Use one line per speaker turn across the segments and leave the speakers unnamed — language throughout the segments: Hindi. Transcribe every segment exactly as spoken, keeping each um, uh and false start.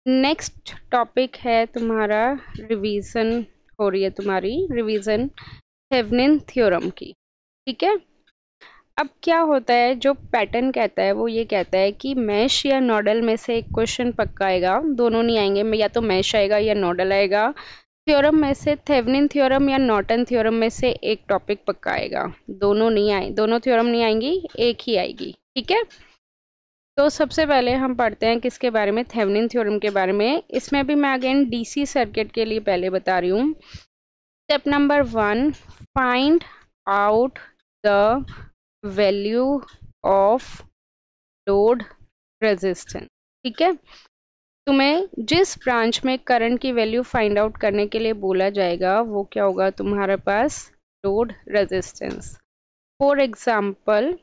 नेक्स्ट टॉपिक है तुम्हारा रिवीजन, हो रही है तुम्हारी रिवीजन थेवेनिन थ्योरम की। ठीक है, अब क्या होता है, जो पैटर्न कहता है वो ये कहता है कि मैश या नोडल में से एक क्वेश्चन पक्का आएगा, दोनों नहीं आएंगे, या तो मैश आएगा या नोडल आएगा। थ्योरम में से थेवेनिन थ्योरम या नॉर्टन थ्योरम में से एक टॉपिक पक्का आएगा, दोनों नहीं आए, दोनों थ्योरम नहीं आएंगी, एक ही आएगी। ठीक है, तो सबसे पहले हम पढ़ते हैं किसके बारे में, थेवेनिन थ्योरम के बारे में। इसमें भी मैं अगेन डीसी सर्किट के लिए पहले बता रही हूँ। Step number one, find out the value of load resistance. ठीक है, तुम्हें जिस ब्रांच में करंट की वैल्यू फाइंड आउट करने के लिए बोला जाएगा वो क्या होगा तुम्हारे पास, लोड रेजिस्टेंस। फॉर एग्जाम्पल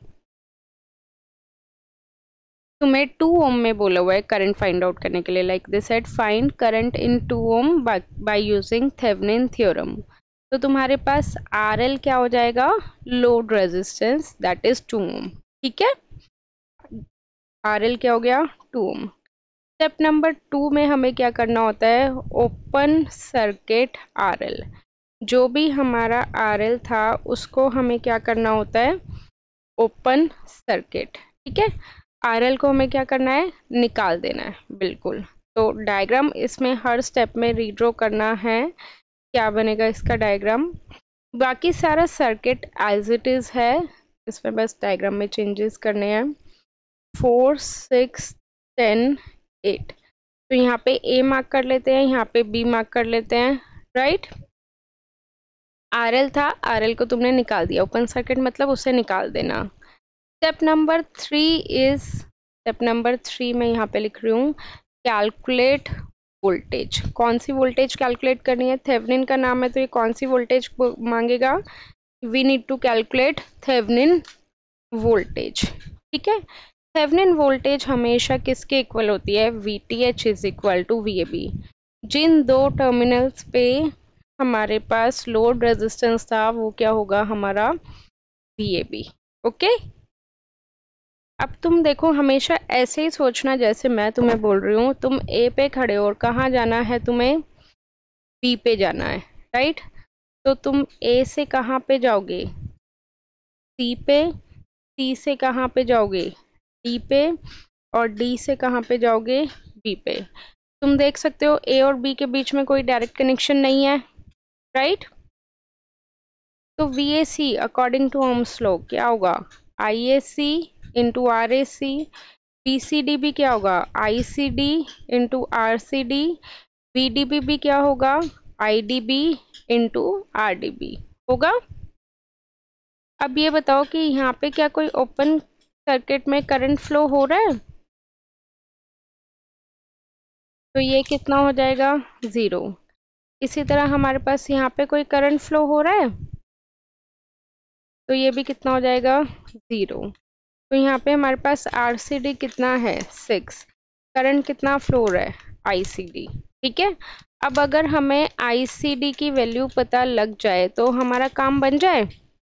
तुम्हें टू ओम में बोला हुआ है करंट फाइंड आउट करने के लिए, like this said find current in two ohm by using Thevenin theorem. तो तुम्हारे पास आर एल क्या हो जाएगा, load resistance, that is two ohm. ठीक है, आर एल क्या हो गया, two ohm. Step number two में हमें क्या करना होता है, ओपन सर्किट आर एल। जो भी हमारा आर एल था उसको हमें क्या करना होता है, ओपन सर्किट। ठीक है, आर एल को हमें क्या करना है, निकाल देना है, बिल्कुल। तो डायग्राम इसमें हर स्टेप में रीड्रॉ करना है, क्या बनेगा इसका डायग्राम। बाकी सारा सर्किट एज इट इज है, इसमें बस डायग्राम में चेंजेस करने हैं। फोर सिक्स टेन एट, तो यहाँ पे ए मार्क कर लेते हैं, यहाँ पे बी मार्क कर लेते हैं, राइट। आर एल था, आर एल को तुमने निकाल दिया, ओपन सर्किट मतलब उसे निकाल देना। Step number three is, step number three में यहाँ पे लिख रही हूँ, कैलकुलेट वोल्टेज। कौन सी वोल्टेज कैलकुलेट करनी है, थेवेनिन का नाम है तो ये कौन सी वोल्टेज मांगेगा, we need to calculate Thevenin voltage. ठीक है, थेवेनिन वोल्टेज हमेशा किसके इक्वल होती है, V T H is equal to V A B. जिन दो टर्मिनल्स पे हमारे पास लोड रेजिस्टेंस था वो क्या होगा हमारा, वी ए बी। ओके, अब तुम देखो हमेशा ऐसे ही सोचना जैसे मैं तुम्हें बोल रही हूँ, तुम ए पे खड़े हो और कहाँ जाना है तुम्हें, बी पे जाना है, राइट। तो तुम ए से कहाँ पे जाओगे, सी पे, सी से कहाँ पे जाओगे, डी पे, और डी से कहाँ पे जाओगे, बी पे। तुम देख सकते हो ए और बी के बीच में कोई डायरेक्ट कनेक्शन नहीं है, राइट। तो V A C according to ohm's law क्या होगा, I A C into R A C. B C D भी क्या होगा, I C D into R C D. V D B भी क्या होगा, I D B into R D B होगा। अब ये बताओ कि यहाँ पे क्या कोई ओपन सर्किट में करंट फ्लो हो रहा है, तो ये कितना हो जाएगा, ज़ीरो। इसी तरह हमारे पास यहाँ पे कोई करंट फ्लो हो रहा है, तो ये भी कितना हो जाएगा, ज़ीरो। तो यहाँ पे हमारे पास आर सी डी कितना है, सिक्स। करंट कितना फ्लो हो रहा है, आई सी डी। ठीक है, अब अगर हमें आई सी डी की वैल्यू पता लग जाए तो हमारा काम बन जाए।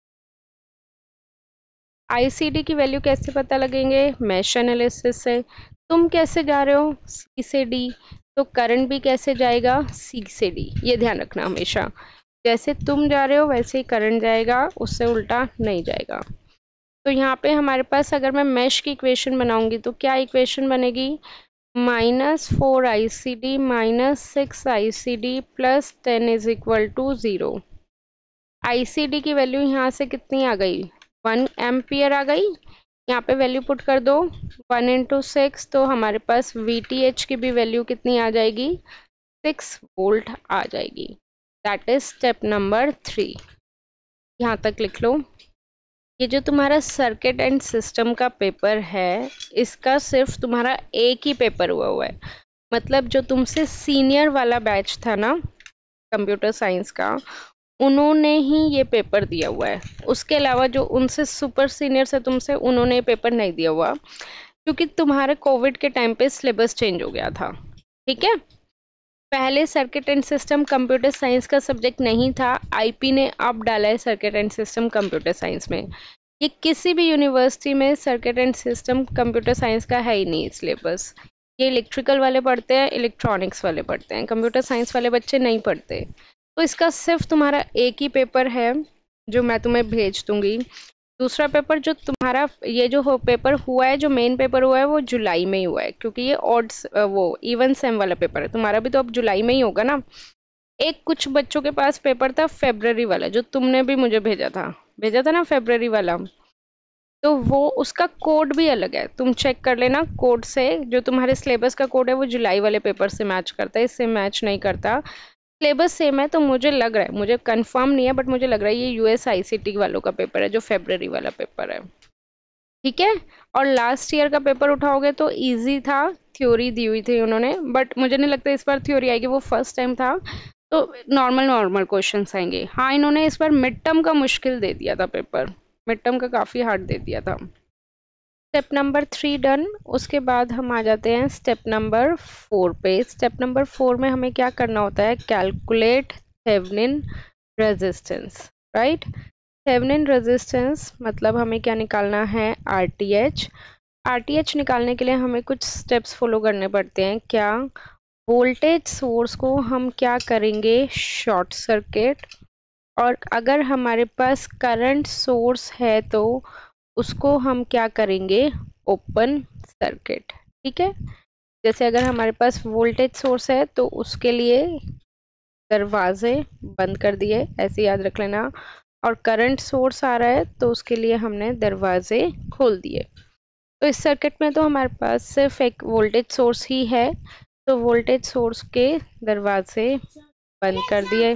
आई सी डी की वैल्यू कैसे पता लगेंगे, मैश एनालिसिस से। तुम कैसे जा रहे हो, सी से डी, तो करंट भी कैसे जाएगा, सी से डी। ये ध्यान रखना हमेशा, जैसे तुम जा रहे हो वैसे ही करंट जाएगा, उससे उल्टा नहीं जाएगा। तो यहाँ पे हमारे पास अगर मैं मैश की इक्वेशन बनाऊंगी तो क्या इक्वेशन बनेगी, minus four I C D minus six I C D plus ten is equal to zero. I C D की वैल्यू यहाँ से कितनी आ गई, वन एम्पियर आ गई। यहाँ पे वैल्यू पुट कर दो, वन इंटू सिक्स, तो हमारे पास वी टी एच की भी वैल्यू कितनी आ जाएगी, सिक्स वोल्ट आ जाएगी। That is step number three, यहाँ तक लिख लो। ये जो तुम्हारा सर्किट एंड सिस्टम का पेपर है, इसका सिर्फ तुम्हारा एक ही पेपर हुआ हुआ है, मतलब जो तुमसे सीनियर वाला बैच था ना कंप्यूटर साइंस का, उन्होंने ही ये पेपर दिया हुआ है। उसके अलावा जो उनसे सुपर सीनियर से तुमसे, उन्होंने ये पेपर नहीं दिया हुआ, क्योंकि तुम्हारे कोविड के टाइम पे सिलेबस चेंज हो गया था। ठीक है, पहले circuit and system computer science का सब्जेक्ट नहीं था, आईपी ने अब डाला है circuit and system computer science में। ये किसी भी यूनिवर्सिटी में circuit and system computer science का है ही नहीं सिलेबस, ये इलेक्ट्रिकल वाले पढ़ते हैं, इलेक्ट्रॉनिक्स वाले पढ़ते हैं, कंप्यूटर साइंस वाले बच्चे नहीं पढ़ते। तो इसका सिर्फ तुम्हारा एक ही पेपर है जो मैं तुम्हें भेज दूंगी। दूसरा पेपर जो तुम्हारा ये जो हो पेपर हुआ है, जो मेन पेपर हुआ है वो जुलाई में ही हुआ है, क्योंकि ये ऑड्स वो इवन सेम वाला पेपर है। तुम्हारा भी तो अब जुलाई में ही होगा ना। एक कुछ बच्चों के पास पेपर था फेब्रवरी वाला, जो तुमने भी मुझे भेजा था भेजा था ना फेब्रवरी वाला, तो वो उसका कोड भी अलग है, तुम चेक कर लेना कोड से। जो तुम्हारे सिलेबस का कोड है वो जुलाई वाले पेपर से मैच करता है, इससे मैच नहीं करता। सिलेबस सेम है, तो मुझे लग रहा है, मुझे कंफर्म नहीं है बट मुझे लग रहा है ये यूएस आईसीटी वालों का पेपर है, जो फेब्रवरी वाला पेपर है। ठीक है। और लास्ट ईयर का पेपर उठाओगे तो इजी था, थ्योरी दी हुई थी उन्होंने, बट मुझे नहीं लगता इस बार थ्योरी आएगी, वो फर्स्ट टाइम था, तो नॉर्मल नॉर्मल क्वेश्चंस आएंगे। हाँ, इन्होंने इस बार मिड टर्म का मुश्किल दे दिया था पेपर, मिड टर्म का काफ़ी हार्ड दे दिया था। Step number three done. उसके बाद हम आ जाते हैं स्टेप नंबर फोर पे। स्टेप नंबर फोर में हमें क्या करना होता है, calculate Thevenin resistance, right. Thevenin resistance मतलब हमें क्या निकालना है, आरटीएच। आरटीएच निकालने के लिए हमें कुछ स्टेप्स फॉलो करने पड़ते हैं। क्या, वोल्टेज सोर्स को हम क्या करेंगे, शॉर्ट सर्किट। और अगर हमारे पास करंट सोर्स है तो उसको हम क्या करेंगे, ओपन सर्किट। ठीक है। जैसे अगर हमारे पास वोल्टेज सोर्स है तो उसके लिए दरवाजे बंद कर दिए, ऐसे याद रख लेना। और करंट सोर्स आ रहा है तो उसके लिए हमने दरवाजे खोल दिए। तो इस सर्किट में तो हमारे पास सिर्फ एक वोल्टेज सोर्स ही है, तो वोल्टेज सोर्स के दरवाजे बंद कर दिए।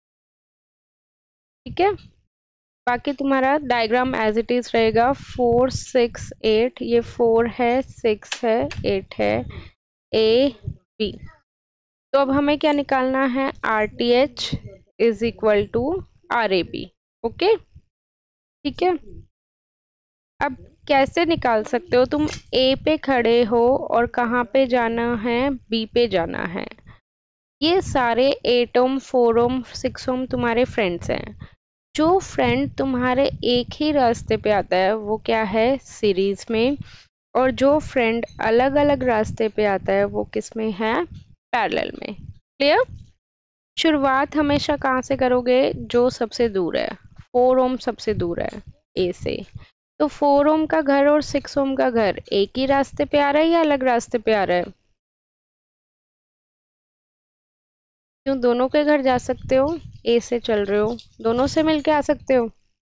ठीक है। बाकी तुम्हारा डायग्राम एज इट इज रहेगा, फोर सिक्स एट, ये फोर है, सिक्स है, एट है, ए बी। तो अब हमें क्या निकालना है, R T H is equal to R A B. Okay, ठीक है। अब कैसे निकाल सकते हो, तुम ए पे खड़े हो और कहाँ पे जाना है, बी पे जाना है। ये सारे eight ohm, four ohm, six ohm तुम्हारे फ्रेंड्स हैं। जो फ्रेंड तुम्हारे एक ही रास्ते पे आता है वो क्या है, सीरीज में। और जो फ्रेंड अलग अलग रास्ते पे आता है वो किस में है, पैरेलल में। क्लियर। शुरुआत हमेशा कहाँ से करोगे, जो सबसे दूर है। फोर ओम सबसे दूर है ए से, तो फोर ओम का घर और सिक्स ओम का घर एक ही रास्ते पे आ रहा है या अलग रास्ते पे आ रहा है, क्यों दोनों के घर जा सकते हो, ए से चल रहे हो, दोनों से मिलके आ सकते हो।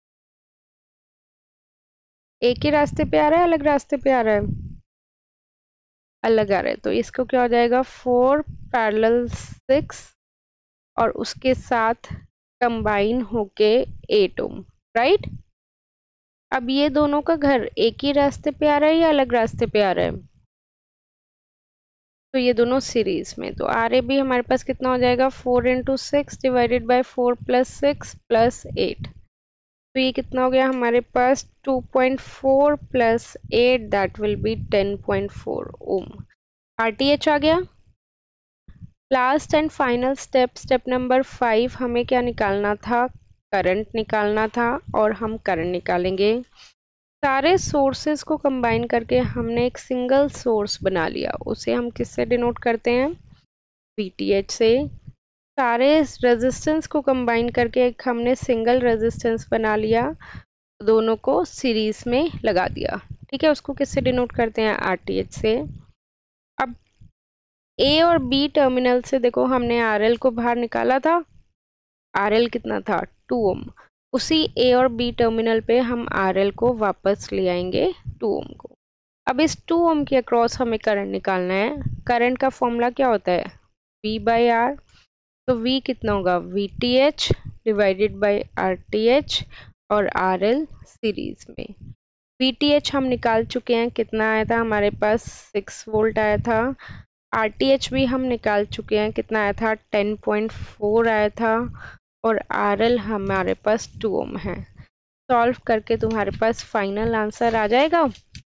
एक ही रास्ते पे आ रहा है, अलग रास्ते पे आ रहा है, अलग आ रहा है। तो इसको क्या हो जाएगा, फोर पैरेलल सिक्स और उसके साथ कंबाइन होके एट ओम, राइट। अब ये दोनों का घर एक ही रास्ते पे आ रहा है या अलग रास्ते पे आ रहा है, तो ये दोनों सीरीज में। तो आर ए बी हमारे पास कितना हो जाएगा, four into six divided by four plus six plus eight. तो ये कितना हो गया हमारे पास, two point four plus eight, that will be ten point four ohm. R T H आ गया। Last and final step, step number five, हमें क्या निकालना था, करंट निकालना था। और हम करंट निकालेंगे, सारे सोर्सेज को कंबाइन करके हमने एक सिंगल सोर्स बना लिया, उसे हम किससे डिनोट करते हैं, वीटीएच से। सारे रेजिस्टेंस को कंबाइन करके एक हमने सिंगल रेजिस्टेंस बना लिया, दोनों को सीरीज में लगा दिया। ठीक है, उसको किससे डिनोट करते हैं, आरटीएच से। अब ए और बी टर्मिनल से देखो हमने आरएल को बाहर निकाला था, आरएल कितना था, टू ओम। उसी ए और बी टर्मिनल पे हम आरएल को वापस ले आएंगे टू ओम को। अब इस टू ओम के अक्रॉस हमें करंट निकालना है। करंट का फॉर्मूला क्या होता है, V बाई आर। तो V कितना होगा, V T H divided by R T H और आर एल सीरीज में। वी टी एच हम निकाल चुके हैं, कितना आया था हमारे पास, सिक्स वोल्ट आया था। आर टी एच भी हम निकाल चुके हैं, कितना आया था, टेन पॉइंट फोर आया था। और आर एल हमारे पास टू ओम है। सॉल्व करके तुम्हारे पास फाइनल आंसर आ जाएगा।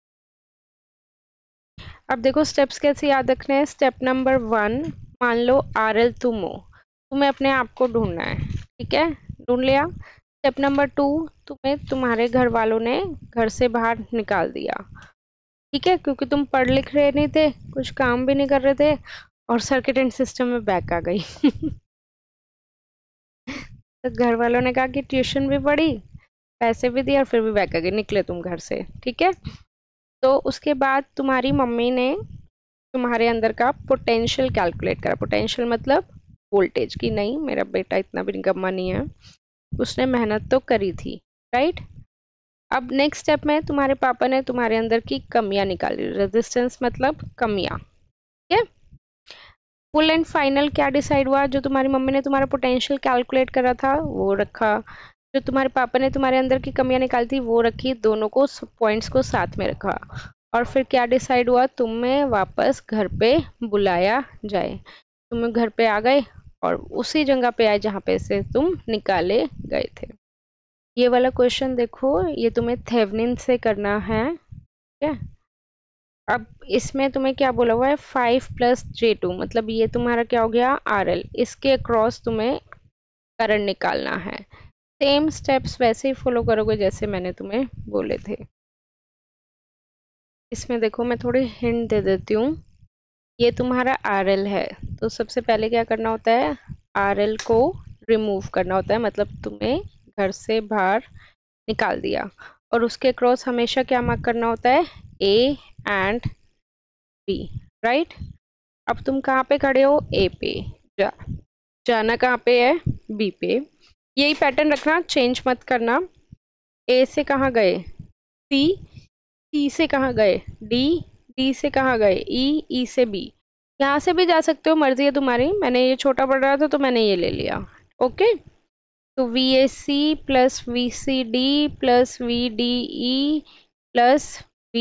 अब देखो स्टेप्स कैसे याद रखने हैं। स्टेप नंबर वन, मान लो आर एल तुम हो, तुम्हें अपने आप को ढूंढना है। ठीक है, ढूंढ लिया। स्टेप नंबर टू, तुम्हें तुम्हारे घर वालों ने घर से बाहर निकाल दिया। ठीक है, क्योंकि तुम पढ़ लिख रहे नहीं थे, कुछ काम भी नहीं कर रहे थे और सर्किट एंड सिस्टम में बैक आ गई। तो घर वालों ने कहा कि ट्यूशन भी पढ़ी, पैसे भी दिए और फिर भी बैक आ गई, निकले तुम घर से। ठीक है, तो उसके बाद तुम्हारी मम्मी ने तुम्हारे अंदर का पोटेंशियल कैलकुलेट करा। पोटेंशियल मतलब वोल्टेज की। नहीं, मेरा बेटा इतना भी निकम्मा नहीं है, उसने मेहनत तो करी थी, राइट। अब नेक्स्ट स्टेप में तुम्हारे पापा ने तुम्हारे अंदर की कमियां निकाली। रेजिस्टेंस मतलब कमियां। ठीक है, फुल एंड फाइनल क्या डिसाइड हुआ? जो तुम्हारी मम्मी ने तुम्हारा पोटेंशियल कैलकुलेट करा था वो रखा, जो तुम्हारे पापा ने तुम्हारे अंदर की कमियां निकाली थी वो रखी, दोनों को पॉइंट्स को साथ में रखा। और फिर क्या डिसाइड हुआ? तुम्हें वापस घर पे बुलाया जाए। तुम घर पे आ गए और उसी जगह पे आए जहाँ पे से तुम निकाले गए थे। ये वाला क्वेश्चन देखो, ये तुम्हें थेवेनिन से करना है। ठीक है, अब इसमें तुम्हें क्या बोला हुआ है? फाइव प्लस जे टू, मतलब ये तुम्हारा क्या हो गया? R L. इसके अक्रॉस तुम्हें करंट निकालना है। सेम स्टेप्स वैसे ही फॉलो करोगे जैसे मैंने तुम्हें बोले थे। इसमें देखो मैं थोड़ी हिंट दे देती हूँ। ये तुम्हारा आर एल है, तो सबसे पहले क्या करना होता है? आर एल को रिमूव करना होता है, मतलब तुम्हें घर से बाहर निकाल दिया। और उसके क्रॉस हमेशा क्या मार्क करना होता है? A and B, right. अब तुम कहाँ पे खड़े हो? ए पे। जा जाना कहाँ पे है? बी पे। यही पैटर्न रखना, चेंज मत करना। ए से कहाँ गए? सी। सी से कहाँ गए? डी। डी से कहाँ गए? ई। ई से बी। यहाँ से भी जा सकते हो, मर्जी है तुम्हारी। मैंने ये छोटा पढ़ रहा था तो मैंने ये ले लिया। ओके, तो V A C plus V C D plus V D E plus V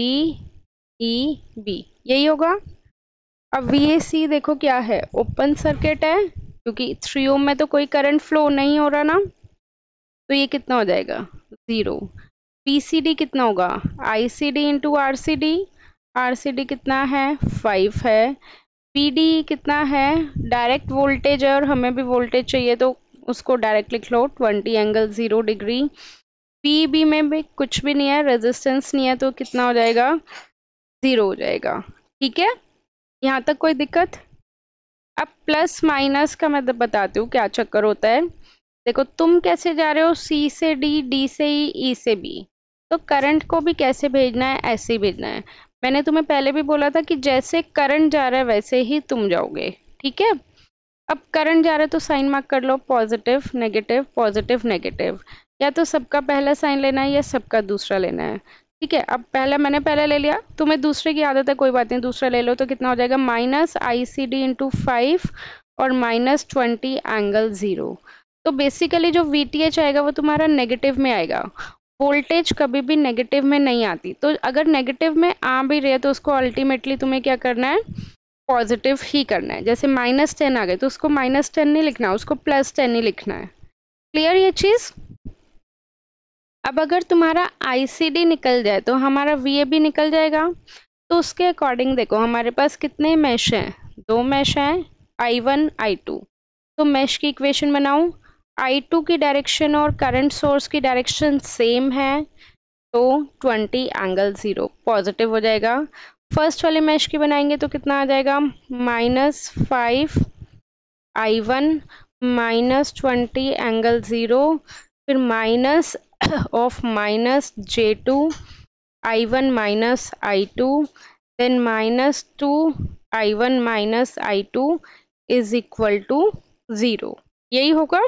E B, यही होगा। अब वी ए सी देखो क्या है? ओपन सर्किट है, क्योंकि थ्री ओम में तो कोई करंट फ्लो नहीं हो रहा ना, तो ये कितना हो जाएगा? जीरो। पी सी डी कितना होगा? I C D into R C D. R C D कितना है? फाइव है। पी डी कितना है? डायरेक्ट वोल्टेज है और हमें भी वोल्टेज चाहिए, तो उसको डायरेक्ट लिख लो, twenty angle zero degree. P B में भी कुछ भी नहीं है, रेजिस्टेंस नहीं है, तो कितना हो जाएगा? जीरो हो जाएगा। ठीक है, यहाँ तक कोई दिक्कत? अब प्लस माइनस का मैं बताती हूँ क्या चक्कर होता है। देखो तुम कैसे जा रहे हो? सी से डी, डी से ई, ई से बी। तो करंट को भी कैसे भेजना है? ऐसे ही भेजना है। मैंने तुम्हें पहले भी बोला था कि जैसे करंट जा रहा है वैसे ही तुम जाओगे। ठीक है, अब करंट जा रहा है तो साइन मार्क कर लो, पॉजिटिव नेगेटिव पॉजिटिव नेगेटिव। या तो सबका पहला साइन लेना है या सबका दूसरा लेना है। ठीक है, अब पहला मैंने पहला ले लिया, तुम्हें दूसरे की आदत है, कोई बात नहीं, दूसरा ले लो। तो कितना हो जाएगा? Minus I C D into five और माइनस ट्वेंटी एंगल जीरो। तो बेसिकली जो वी टी एच आएगा वो तुम्हारा नेगेटिव में आएगा। वोल्टेज कभी भी नेगेटिव में नहीं आती, तो अगर नेगेटिव में आ भी रही है तो उसको अल्टीमेटली तुम्हें क्या करना है? पॉजिटिव ही करना है। जैसे माइनस टेन आ गए तो उसको माइनस टेन नहीं लिखना, उसको प्लस टेन ही लिखना है। क्लियर ये चीज? अब अगर तुम्हारा आई सी डी निकल जाए तो हमारा वी ए बी निकल जाएगा। तो उसके अकॉर्डिंग देखो हमारे पास कितने मैश हैं? दो मैश हैं, आई वन आई टू। तो मैश की इक्वेशन बनाऊं, आई टू की डायरेक्शन और करंट सोर्स की डायरेक्शन सेम है, तो ट्वेंटी एंगल जीरो पॉजिटिव हो जाएगा। फर्स्ट वाले मैश की बनाएंगे तो कितना आ जाएगा? Minus five I one minus twenty angle zero, फिर minus of minus J two I one minus I two, then minus two I one minus I two is equal to zero. यही होगा।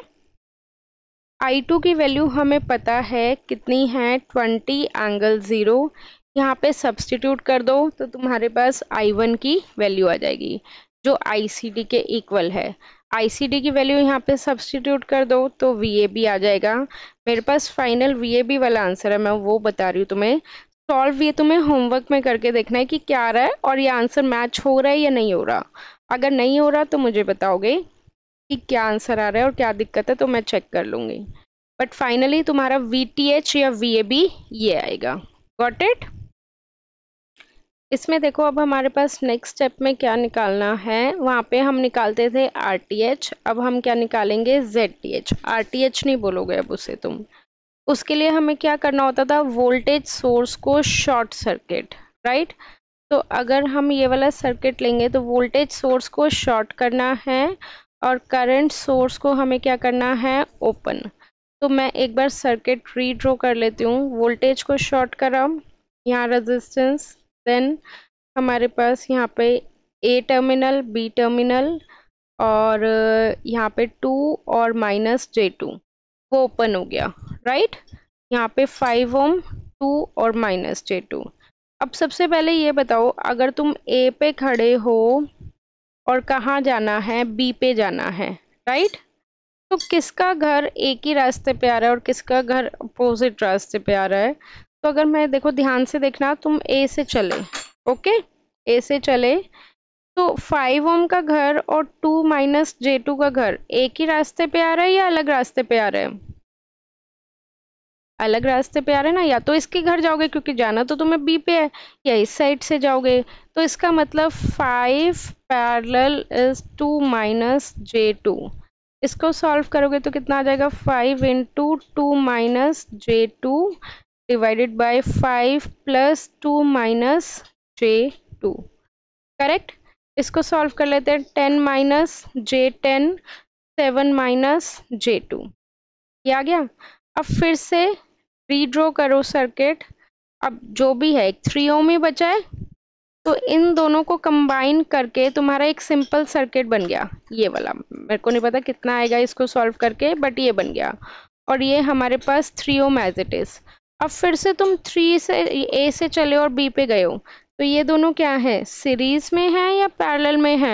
आई टू की वैल्यू हमें पता है कितनी है? Twenty angle zero. यहाँ पे सब्सटीट्यूट कर दो तो तुम्हारे पास आई वन की वैल्यू आ जाएगी जो आई सी डी के इक्वल है। आई सी डी की वैल्यू यहाँ पे सब्सटीट्यूट कर दो तो वी ए बी आ जाएगा। मेरे पास फाइनल वी ए बी वाला आंसर है, मैं वो बता रही हूँ तुम्हें। सॉल्व ये तुम्हें होमवर्क में करके देखना है कि क्या आ रहा है और ये आंसर मैच हो रहा है या नहीं हो रहा। अगर नहीं हो रहा तो मुझे बताओगे कि क्या आंसर आ रहा है और क्या दिक्कत है, तो मैं चेक कर लूँगी। बट फाइनली तुम्हारा वी टी एच या वी ए बी ये आएगा। Got it? इसमें देखो अब हमारे पास नेक्स्ट स्टेप में क्या निकालना है। वहाँ पे हम निकालते थे आर टी एच, अब हम क्या निकालेंगे? Z T H. R T H नहीं बोलोगे अब उसे तुम। उसके लिए हमें क्या करना होता था? वोल्टेज सोर्स को शॉर्ट सर्किट, राइट। तो अगर हम ये वाला सर्किट लेंगे तो वोल्टेज सोर्स को शॉर्ट करना है और करंट सोर्स को हमें क्या करना है, ओपन। तो मैं एक बार सर्किट रीड्रॉ कर लेती हूँ। वोल्टेज को शॉर्ट करा, यहाँ रेजिस्टेंस, देन हमारे पास यहाँ पे ए टर्मिनल, बी टर्मिनल और यहाँ पे टू और माइनस जे टू, वो ओपन हो गया, राइट। यहाँ पे फाइव ओम, टू और माइनस जे टू। अब सबसे पहले ये बताओ, अगर तुम ए पे खड़े हो और कहाँ जाना है, बी पे जाना है, राइट। तो किसका घर एक ही रास्ते पे आ रहा है और किसका घर अपोजिट रास्ते पे आ रहा है। तो अगर मैं, देखो ध्यान से देखना, तुम ए से चले, ओके, ए से चले, तो फाइव ओम का घर और टू माइनस जे टू का घर एक ही रास्ते पे आ रहा है या अलग रास्ते पे आ रहा है, अलग रास्ते पे आ रहे हैं ना। या तो इसके घर जाओगे क्योंकि जाना तो तुम्हें बी पे है, या इस साइड से जाओगे। तो इसका मतलब five parallel is two minus J two. इसको सॉल्व करोगे तो कितना आ जाएगा, five into two minus J two divided by five plus two minus J two, correct. इसको सॉल्व कर लेते हैं, ten minus J ten, seven minus J two, ये आ गया। अब फिर से रीड्रॉ करो सर्किट। अब जो भी है, थ्री ओम ही बचा है, तो इन दोनों को कंबाइन करके तुम्हारा एक सिंपल सर्किट बन गया, ये वाला। मेरे को नहीं पता कितना आएगा इसको सॉल्व करके, बट ये बन गया। और ये हमारे पास three ohm as it is. अब फिर से तुम थ्री से ए से चले और बी पे गए हो, तो ये दोनों क्या है, सीरीज में है या पैरेलल में है,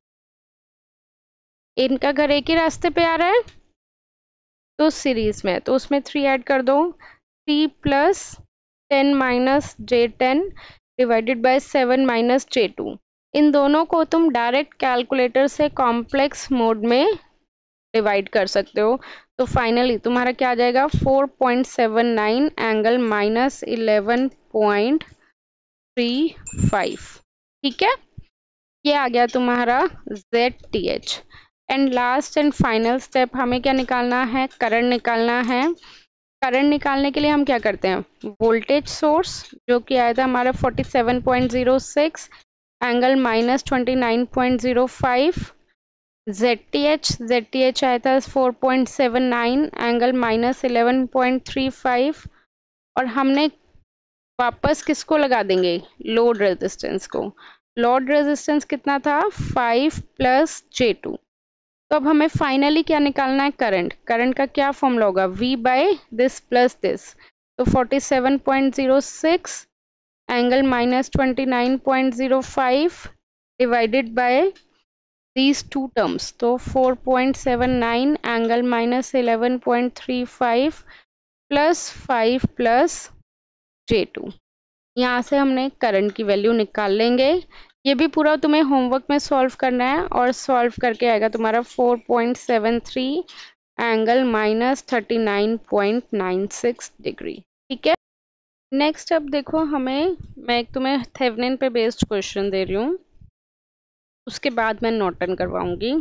इनका घर एक ही रास्ते पे आ रहा है तो सीरीज में है, तो उसमें थ्री ऐड कर दो, three plus ten minus J ten divided by seven minus J two. इन दोनों को तुम डायरेक्ट कैलकुलेटर से कॉम्प्लेक्स मोड में डिवाइड कर सकते हो। तो फाइनली तुम्हारा क्या आ जाएगा, four point seven nine angle minus eleven point three five, ठीक है। ये आ गया तुम्हारा Z T H. And last and final step, हमें क्या निकालना है, करंट निकालना है। करंट निकालने के लिए हम क्या करते हैं, वोल्टेज सोर्स जो कि आया था हमारा forty seven point zero six angle minus twenty nine point zero five, Z T H, Z T H आया था four point seven nine angle minus eleven point three five, और हमने वापस किसको लगा देंगे, लोड रेजिस्टेंस को। लोड रेजिस्टेंस कितना था, फाइव प्लस जे टू। तो अब हमें फाइनली क्या निकालना है, करंट। करंट का क्या फॉर्मूला होगा, V by this plus this. तो forty seven point zero six angle minus twenty nine point zero five divided by these two terms, तो four point seven nine angle minus eleven point three five plus five plus J two. यहाँ से हमने करंट की वैल्यू निकाल लेंगे। ये भी पूरा तुम्हें होमवर्क में सॉल्व करना है, और सॉल्व करके आएगा तुम्हारा four point seven three angle minus thirty nine point nine six degree, ठीक है। नेक्स्ट अब देखो, हमें, मैं एक तुम्हें थेवेनिन पे बेस्ड क्वेश्चन दे रही हूँ, उसके बाद मैं नॉर्टन करवाऊंगी।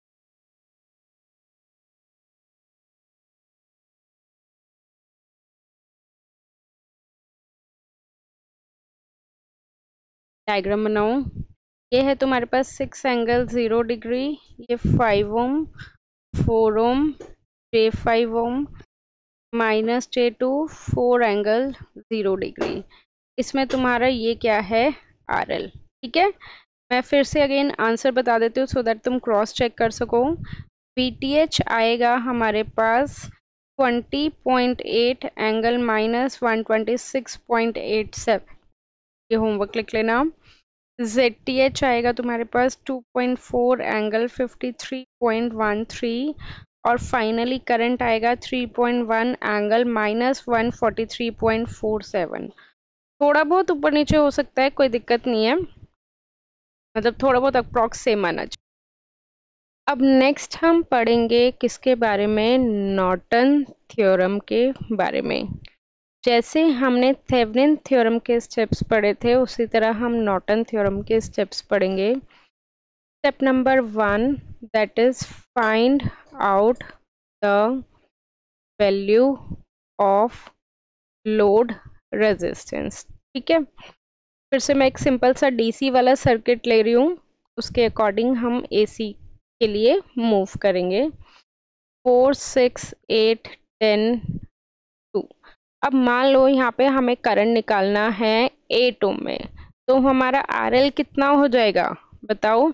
डायग्राम बनाओ। ये है तुम्हारे पास सिक्स एंगल जीरो डिग्री, ये five ohm, four ohm, J five ohm, minus J two, four angle zero degree. इसमें तुम्हारा ये क्या है, आर एल, ठीक है। मैं फिर से अगेन आंसर बता देती हूँ सो दैट तुम क्रॉस चेक कर सको। वी टी एच आएगा हमारे पास twenty point eight angle minus one twenty six point eight seven, ये होमवर्क लिख लेना। जेड टी एच आएगा तुम्हारे पास two point four angle fifty three point one three, और फाइनली करंट आएगा three point one angle minus one forty three point four seven. थोड़ा बहुत ऊपर नीचे हो सकता है, कोई दिक्कत नहीं है, मतलब थोड़ा बहुत अप्रॉक्स सेम आना चाहिए। अब नेक्स्ट हम पढ़ेंगे किसके बारे में, नॉर्टन थ्योरम के बारे में। जैसे हमने थेवेनिन थ्योरम के स्टेप्स पढ़े थे, उसी तरह हम नॉर्टन थ्योरम के स्टेप्स पढ़ेंगे। Step number one, that is find out the value of load resistance, ठीक है। फिर से मैं एक सिंपल सा डीसी वाला सर्किट ले रही हूँ, उसके अकॉर्डिंग हम एसी के लिए मूव करेंगे। Four six eight ten two. अब मान लो यहाँ पे हमें करंट निकालना है एट ओम में, तो हमारा आरएल कितना हो जाएगा बताओ?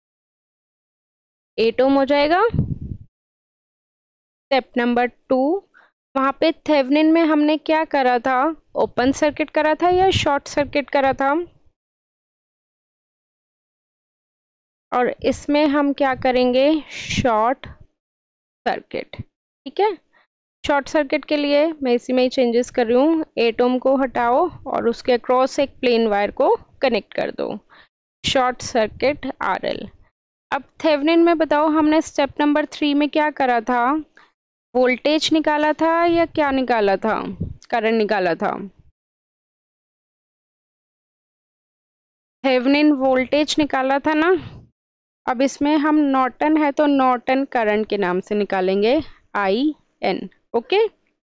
एट ओम हो जाएगा। स्टेप नंबर टू, वहां पे थेवेनिन में हमने क्या करा था? ओपन सर्किट करा था या शॉर्ट सर्किट करा था? और इसमें हम क्या करेंगे? Short circuit. ठीक है, शॉर्ट सर्किट के लिए मैं इसी में ही चेंजेस कर रही हूँ। एट ओम को हटाओ और उसके अक्रॉस एक प्लेन वायर को कनेक्ट कर दो। Short circuit RL. अब थेवेनिन में बताओ, हमने स्टेप नंबर थ्री में क्या करा था? वोल्टेज निकाला था या क्या निकाला था? करंट निकाला था। थेवेनिन वोल्टेज निकाला था ना। अब इसमें हम नॉर्टन है तो नॉर्टन करंट के नाम से निकालेंगे, आई एन। ओके,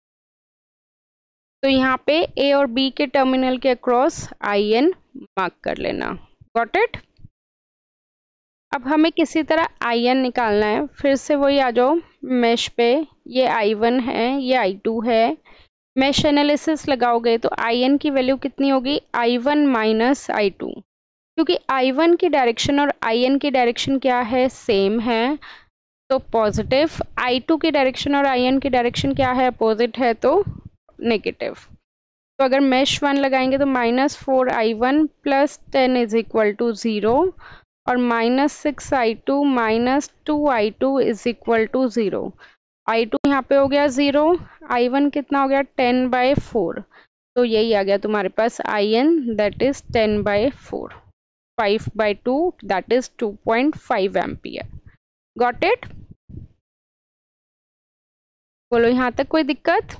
तो यहाँ पे ए और बी के टर्मिनल के अक्रॉस आई एन मार्क कर लेना। Got it? अब हमें किसी तरह आई एन निकालना है। फिर से वही आ जाओ मेश पे। ये आई वन है, ये आई टू है। मेश एनालिसिस लगाओगे तो आई एन की वैल्यू कितनी होगी? I one minus I two, क्योंकि आई वन की डायरेक्शन और आई एन की डायरेक्शन क्या है? सेम है, तो पॉजिटिव। आई टू की डायरेक्शन और आई एन की डायरेक्शन क्या है? अपोजिट है, तो नेगेटिव। तो अगर मेश वन लगाएंगे तो minus four I one plus ten is equal to zero, और minus six I two minus two I two is equal to zero. I two यहाँ पे हो गया ज़ीरो, आई वन कितना हो गया? Ten by four. तो यही आ गया तुम्हारे पास I N, that is ten by four. Five by two, that is two point five ampere. Got it? बोलो यहाँ तक कोई दिक्कत?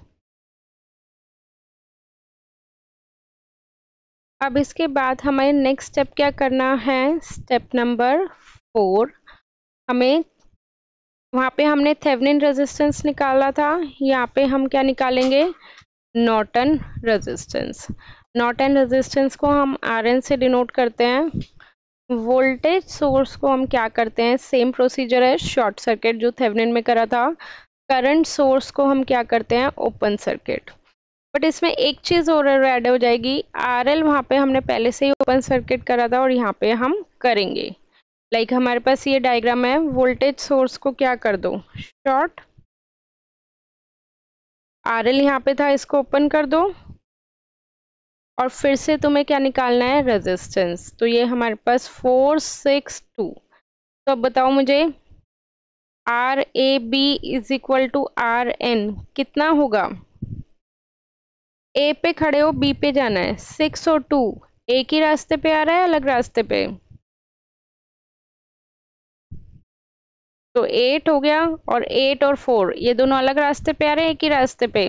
अब इसके बाद हमें नेक्स्ट स्टेप क्या करना है? स्टेप नंबर फोर, हमें वहाँ पे हमने थेवेनिन रेजिस्टेंस निकाला था, यहाँ पे हम क्या निकालेंगे? Norton resistance. नॉर्टन रेजिस्टेंस को हम आर एन से डिनोट करते हैं। वोल्टेज सोर्स को हम क्या करते हैं? सेम प्रोसीजर है, शॉर्ट सर्किट जो थेवेनिन में करा था। करंट सोर्स को हम क्या करते हैं? Open circuit. बट इसमें एक चीज और ऐड हो जाएगी, आरएल वहाँ पे हमने पहले से ही ओपन सर्किट करा था और यहाँ पे हम करेंगे। लाइक like हमारे पास ये डायग्राम है, वोल्टेज सोर्स को क्या कर दो? शॉर्ट। आरएल यहाँ पे था, इसको ओपन कर दो, और फिर से तुम्हें क्या निकालना है? रेजिस्टेंस। तो ये हमारे पास फोर सिक्स टू। तो अब बताओ मुझे, R A B is equal to R N कितना होगा? ए पे खड़े हो, बी पे जाना है। सिक्स और टू एक ही रास्ते पे आ रहा है, अलग रास्ते पे? तो एट हो गया, और एट और फोर ये दोनों अलग रास्ते पे आ रहे हैं, एक ही रास्ते पे?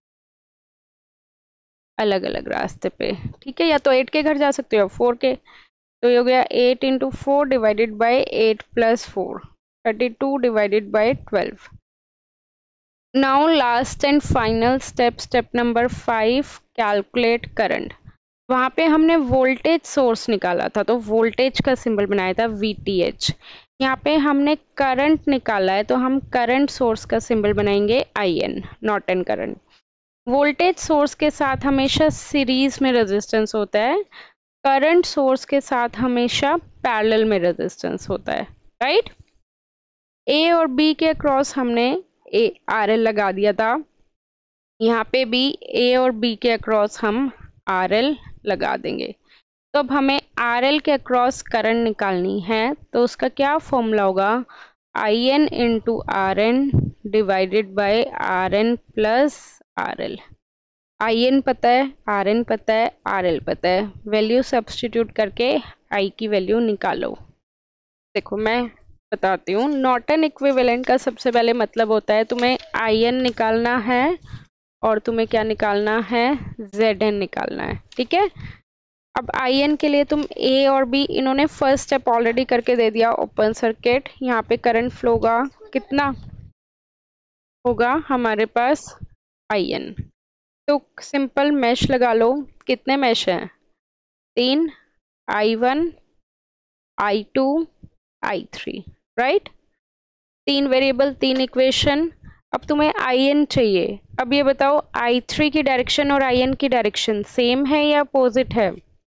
अलग अलग रास्ते पे। ठीक है, या तो एट के घर जा सकते हो, फोर के। तो ये हो गया eight into four divided by eight plus four, thirty two divided by twelve. Now last and final step, step number five, calculate current. वहाँ पे हमने वोल्टेज सोर्स निकाला था, तो वोल्टेज का सिंबल बनाया था वी टी एच। यहाँ पे हमने करंट निकाला है, तो हम करंट सोर्स का सिंबल बनाएंगे I N, Norton current. Voltage source के साथ हमेशा सीरीज में रेजिस्टेंस होता है, करंट सोर्स के साथ हमेशा पैरेलल में रेजिस्टेंस होता है, राइट? ए और बी के अक्रॉस हमने ए आर एल लगा दिया था, यहाँ पे भी ए और बी के अक्रॉस हम आर एल लगा देंगे। तो अब हमें आर एल के अक्रॉस करंट निकालनी है, तो उसका क्या फॉर्मूला होगा? I N into R N divided by R N plus R L. I N पता है, आर एन पता है, आर एल पता है, वैल्यू सब्स्टिट्यूट करके आई की वैल्यू निकालो। देखो मैं बताती हूँ, नॉर्टन इक्विवेलेंट का सबसे पहले मतलब होता है तुम्हें आई एन निकालना है और तुम्हें क्या निकालना है? जेड एन निकालना है। ठीक है, अब आई एन के लिए तुम ए और बी, इन्होंने फर्स्ट स्टेप ऑलरेडी करके दे दिया, ओपन सर्किट। यहाँ पे करंट फ्लो होगा, कितना होगा हमारे पास? I N. तो सिंपल मैश लगा लो। कितने मैश हैं? तीन, I one, I two, I three, right. तीन वेरिएबल, तीन इक्वेशन। अब तुम्हें आई एन चाहिए। अब ये बताओ आई थ्री की डायरेक्शन और आई एन की डायरेक्शन सेम है या अपोजिट है?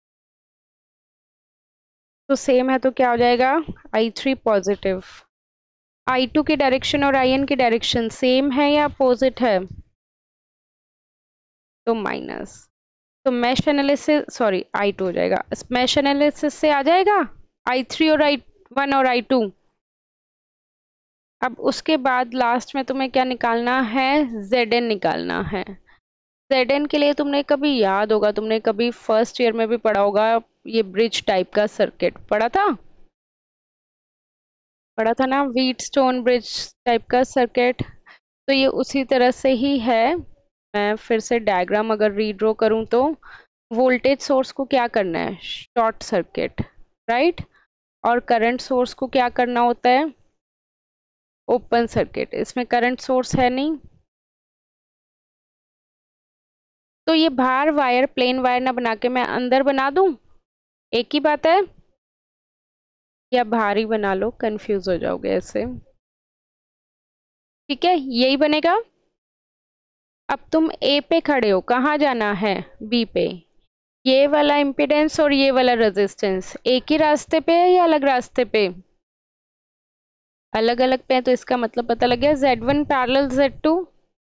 तो सेम है तो क्या हो जाएगा, I three positive. I two की डायरेक्शन और आई एन की डायरेक्शन सेम है या अपोजिट है? तो माइनस। तो mesh analysis, sorry I two हो जाएगा, मैश एनालिसिस से आ जाएगा आई थ्री और आई वन और आई टू। अब उसके बाद लास्ट में तुम्हें क्या निकालना है, जेड एन निकालना है। जेड एन के लिए तुमने कभी, याद होगा तुमने कभी फर्स्ट ईयर में भी पढ़ा होगा, ये ब्रिज टाइप का सर्किट पढ़ा था, पढ़ा था ना, व्हीट स्टोन ब्रिज टाइप का सर्किट। तो ये उसी तरह से ही है। मैं फिर से डायग्राम अगर रीड्रॉ करूं तो वोल्टेज सोर्स को क्या करना है, शॉर्ट सर्किट, राइट। और करंट सोर्स को क्या करना होता है, ओपन सर्किट। इसमें करंट सोर्स है नहीं, तो ये बाहर वायर, प्लेन वायर ना बना के मैं अंदर बना दूं, एक ही बात है। या बाहर ही बना लो, कंफ्यूज हो जाओगे ऐसे। ठीक है, यही बनेगा। अब तुम ए पे खड़े हो, कहाँ जाना है, बी पे। ये वाला इम्पीडेंस और ये वाला रेजिस्टेंस एक ही रास्ते पे है या अलग रास्ते पे? अलग अलग पे है, तो इसका मतलब पता लग गया, Z one parallel Z two.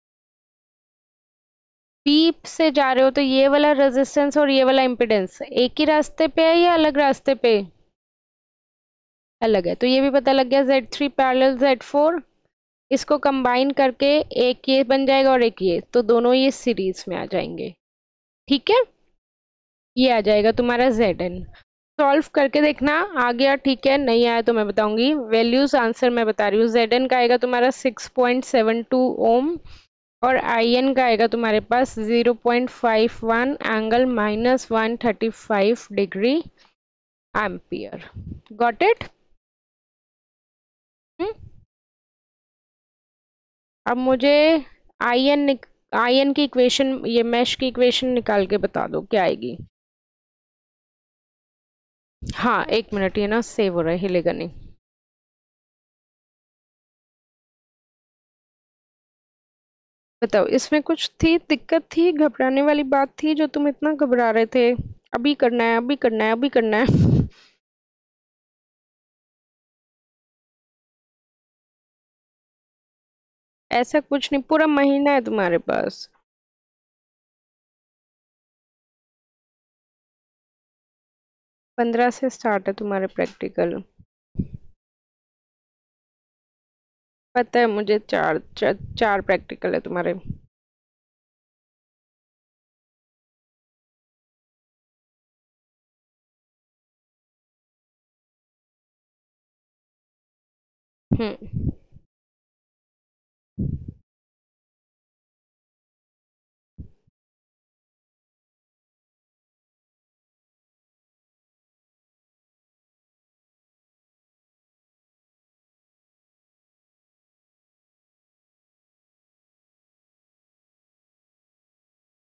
B से जा रहे हो तो ये वाला रेजिस्टेंस और ये वाला इम्पीडेंस एक ही रास्ते पे है या अलग रास्ते पे? अलग है, तो ये भी पता लग गया, Z three parallel Z four. इसको कंबाइन करके एक ये बन जाएगा और एक ये, तो दोनों ये सीरीज में आ जाएंगे। ठीक है, ये आ जाएगा तुम्हारा जेड एन। सॉल्व करके देखना आ गया, ठीक है, नहीं आया तो मैं बताऊंगी। वैल्यूज आंसर मैं बता रही हूँ, जेड एन का आएगा तुम्हारा six point seven two ohm और आई एन का आएगा तुम्हारे पास zero point five one angle minus one thirty five degree ampere. Got it? अब मुझे आई एन आई एन की इक्वेशन, ये मैश की इक्वेशन निकाल के बता दो क्या आएगी। हाँ एक मिनट, ये ना सेव हो रहा है, हिलेगा नहीं। बताओ, इसमें कुछ थी दिक्कत, थी घबराने वाली बात थी जो तुम इतना घबरा रहे थे, अभी करना है अभी करना है अभी करना है। ऐसा कुछ नहीं, पूरा महीना है तुम्हारे पास। पंद्रह से स्टार्ट है तुम्हारे प्रैक्टिकल। पता है मुझे, चार चार, चार प्रैक्टिकल है तुम्हारे। हम्म